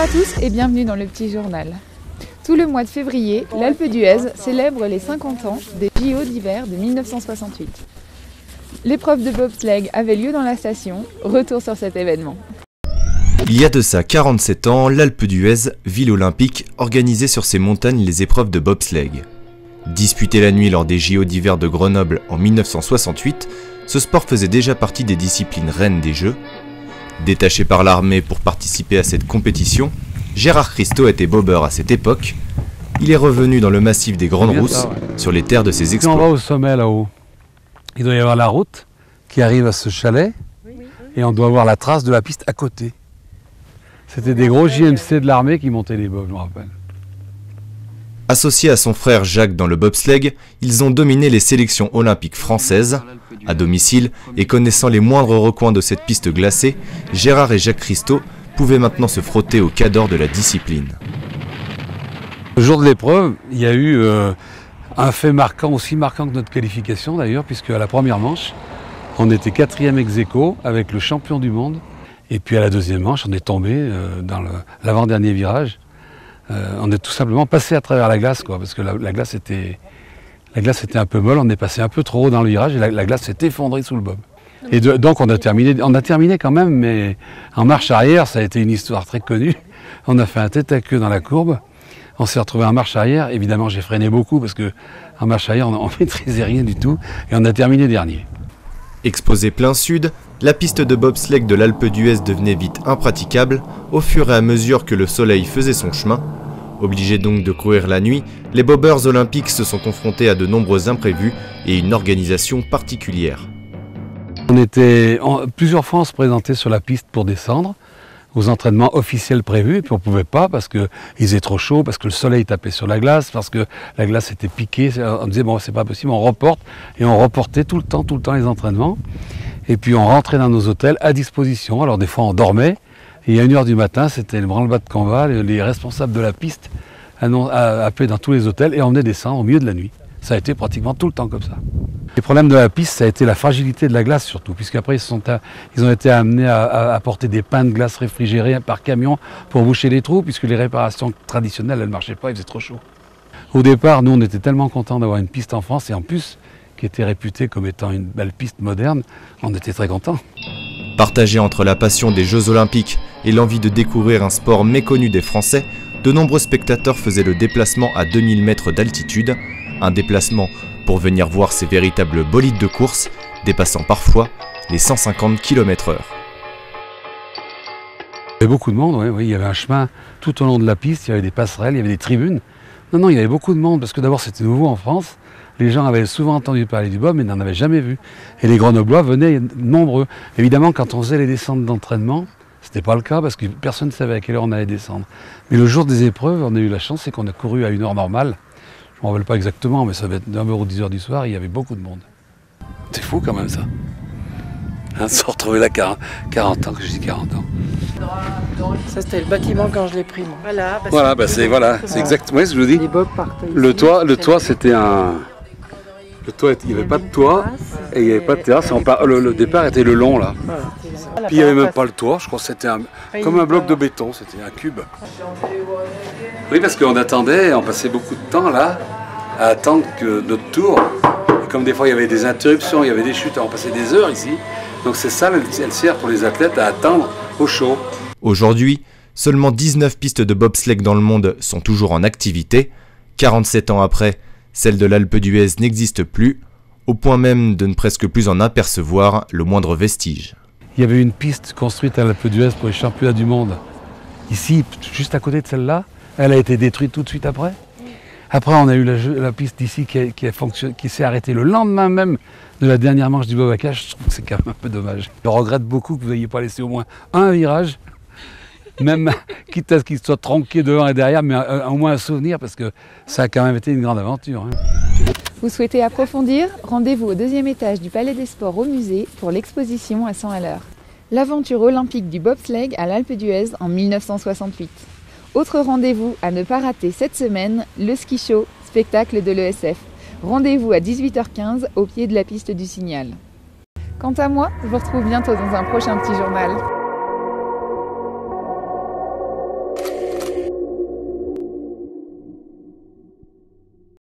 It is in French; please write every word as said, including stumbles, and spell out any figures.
tous et bienvenue dans le petit journal. Tout le mois de février, l'Alpe d'Huez célèbre les cinquante ans des J O d'hiver de mille neuf cent soixante-huit. L'épreuve de bobsleigh avait lieu dans la station, retour sur cet événement. Il y a de ça quarante-sept ans, l'Alpe d'Huez, ville olympique, organisait sur ses montagnes les épreuves de bobsleigh. Disputé la nuit lors des J O d'hiver de Grenoble en mille neuf cent soixante-huit, ce sport faisait déjà partie des disciplines reines des Jeux. Détaché par l'armée pour participer à cette compétition, Gérard Christo était bobeur à cette époque. Il est revenu dans le massif des Grandes Rousses, ça, ouais. sur les terres de ses exploits. Si on va au sommet là-haut, il doit y avoir la route qui arrive à ce chalet, oui. et on doit voir la trace de la piste à côté. C'était des gros J M C de l'armée qui montaient les bobs, je me rappelle. Associés à son frère Jacques dans le bobsleigh, ils ont dominé les sélections olympiques françaises. À domicile, et connaissant les moindres recoins de cette piste glacée, Gérard et Jacques Christo pouvaient maintenant se frotter au cador de la discipline. Le jour de l'épreuve, il y a eu euh, un fait marquant, aussi marquant que notre qualification d'ailleurs, puisque à la première manche, on était quatrième ex aequo avec le champion du monde. Et puis à la deuxième manche, on est tombé euh, dans l'avant-dernier virage. Euh, on est tout simplement passé à travers la glace, quoi, parce que la, la glace était... La glace était un peu molle, on est passé un peu trop haut dans le virage et la, la glace s'est effondrée sous le bob. Et de, donc on a, terminé, on a terminé quand même, mais en marche arrière, ça a été une histoire très connue. On a fait un tête à queue dans la courbe, on s'est retrouvé en marche arrière. Évidemment, j'ai freiné beaucoup parce qu'en marche arrière, on ne maîtrisait rien du tout et on a terminé dernier. Exposée plein sud, la piste de bobsleigh de l'Alpe d'Huez devenait vite impraticable au fur et à mesure que le soleil faisait son chemin. Obligés donc de courir la nuit, les bobeurs olympiques se sont confrontés à de nombreux imprévus et une organisation particulière. On était, en, plusieurs fois on se présentait sur la piste pour descendre aux entraînements officiels prévus et puis on ne pouvait pas parce qu'il faisait trop chaud, parce que le soleil tapait sur la glace, parce que la glace était piquée. On disait bon c'est pas possible, on reporte et on reportait tout le temps, tout le temps les entraînements. Et puis on rentrait dans nos hôtels à disposition. Alors des fois on dormait. Et à une heure du matin, c'était le branle-bas de combat, les responsables de la piste appelaient dans tous les hôtels et on venait descendre au milieu de la nuit. Ça a été pratiquement tout le temps comme ça. Les problèmes de la piste, ça a été la fragilité de la glace surtout, puisqu'après ils, sont à, ils ont été amenés à, à apporter des pains de glace réfrigérés par camion pour boucher les trous, puisque les réparations traditionnelles, elles ne marchaient pas, il faisait trop chaud. Au départ, nous, on était tellement contents d'avoir une piste en France, et en plus, qui était réputée comme étant une belle piste moderne, on était très contents. Partagé entre la passion des Jeux Olympiques et l'envie de découvrir un sport méconnu des Français, de nombreux spectateurs faisaient le déplacement à deux mille mètres d'altitude, un déplacement pour venir voir ces véritables bolides de course, dépassant parfois les cent cinquante kilomètres heure. Il y avait beaucoup de monde, oui, oui, il y avait un chemin tout au long de la piste, il y avait des passerelles, il y avait des tribunes. Non, non, il y avait beaucoup de monde, parce que d'abord c'était nouveau en France. Les gens avaient souvent entendu parler du bob, mais n'en avaient jamais vu. Et les Grenoblois venaient nombreux. Évidemment, quand on faisait les descentes d'entraînement, ce n'était pas le cas, parce que personne ne savait à quelle heure on allait descendre. Mais le jour des épreuves, on a eu la chance, c'est qu'on a couru à une heure normale. Je ne me rappelle pas exactement, mais ça devait être neuf heures ou dix heures du soir, et il y avait beaucoup de monde. C'est fou quand même ça. Hein, de se retrouver là quarante ans, que je dis quarante ans. Ça c'était le bâtiment quand je l'ai pris. Moi. Voilà, bah, voilà, bah, c'est voilà, exactement ce que je vous dis. Le toit, le toit c'était un... Le toit, il n'y avait pas de toit et il n'y avait pas de terrasse. Le, le départ était le long là. Puis il n'y avait même pas le toit, je crois que c'était un, comme un bloc de béton, c'était un cube. Oui, parce qu'on attendait, on passait beaucoup de temps là à attendre que notre tour. Et comme des fois il y avait des interruptions, il y avait des chutes, on passait des heures ici. Donc c'est ça, elle, elle sert pour les athlètes à attendre au chaud. Aujourd'hui, seulement dix-neuf pistes de bobsleigh dans le monde sont toujours en activité. quarante-sept ans après, celle de l'Alpe d'Huez n'existe plus, au point même de ne presque plus en apercevoir le moindre vestige. Il y avait une piste construite à l'Alpe d'Huez pour les championnats du monde. Ici, juste à côté de celle-là, elle a été détruite tout de suite après. Après, on a eu la, la piste d'ici qui, qui, qui s'est arrêtée le lendemain même de la dernière manche du bob à cage. Je trouve que c'est quand même un peu dommage. Je regrette beaucoup que vous n'ayez pas laissé au moins un virage, même quitte à ce qu'il soit tronqué devant et derrière, mais euh, au moins un souvenir, parce que ça a quand même été une grande aventure. Hein. Vous souhaitez approfondir? Rendez-vous au deuxième étage du Palais des Sports au musée pour l'exposition à cent à l'heure. L'aventure olympique du bobsleigh à l'Alpe d'Huez en mille neuf cent soixante-huit. Autre rendez-vous à ne pas rater cette semaine, le ski show, spectacle de l'E S F. Rendez-vous à dix-huit heures quinze au pied de la piste du Signal. Quant à moi, je vous retrouve bientôt dans un prochain petit journal.